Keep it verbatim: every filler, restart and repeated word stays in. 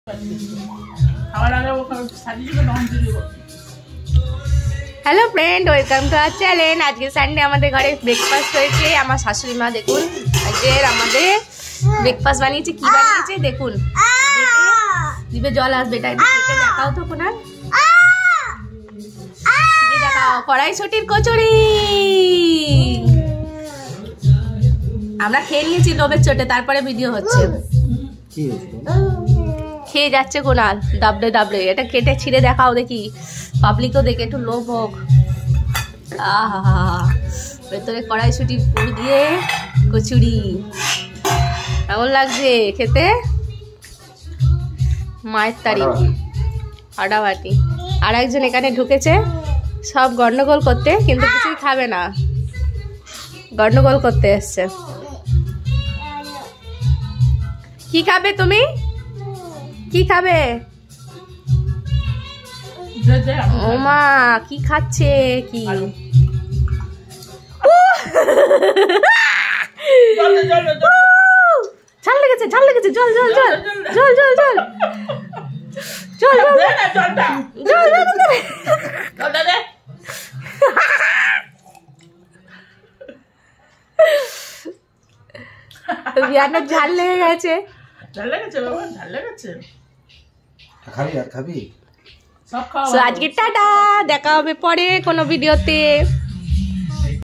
Hello friend, welcome to our channel. আজকে Sunday আমাদের ঘরে ব্রেকফাস্ট হয়েছে। আমার শাশুড়ি মা দেখুন আজকে আমাদের ব্রেকফাস্ট বানিয়েছে। কি বানিয়েছে দেখুন, জিভে জল আসবে। এটা কেটে দেখাও তো কোনার, দেখাও। কড়াইশুঁটির কচুরি আমরা খেয়ে নিয়েছি লোভের চোটে, তারপরে ভিডিও হচ্ছে। খেয়ে যাচ্ছে কোনাল দাবড়ে দাবড়ে। এটা কেটে ছিঁড়ে দেখাও দেখি, পাবলিকও দেখে একটু লোভ হোক। আহা, ভেতরে কড়াইশুঁটি পুর দিয়ে কচুরি কেমন লাগছে খেতে? মায়ের তারিফ ফাটাফাটি। আর একজন এখানে ঢুকেছে সব গন্ডগোল করতে, কিন্তু কিছুই খাবে না, গন্ডগোল করতে এসছে। কি খাবে তুমি? কি খাবে? ও মা, কি খাচ্ছে? কি ঝাল লেগেছে, ঝাল লেগেছে। জল জল জল জল জল জল জল জল। বিয়ানের ঝাল লেগে গেছে। ঝাল লেগেছে বাবা, ঝাল লেগেছে। খাবি আর খাবি। আজকে টাটা, দেখা হবে পরে কোনো ভিডিওতে।